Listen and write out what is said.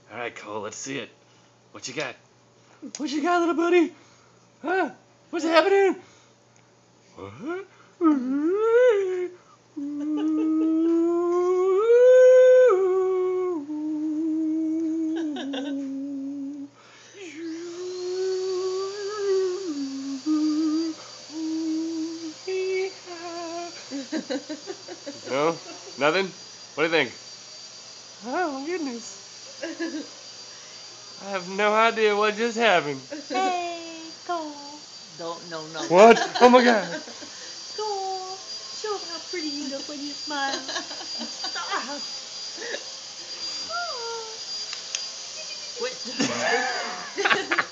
All right, Cole, let's see it. What you got? What you got, little buddy? Huh? What's happening? What? No? Nothing? What do you think? Oh, goodness. I have no idea what just happened. Hey, Cole. Don't, no. What? Oh my God. Cole, show them how pretty you look when you smile. Stop. Quit.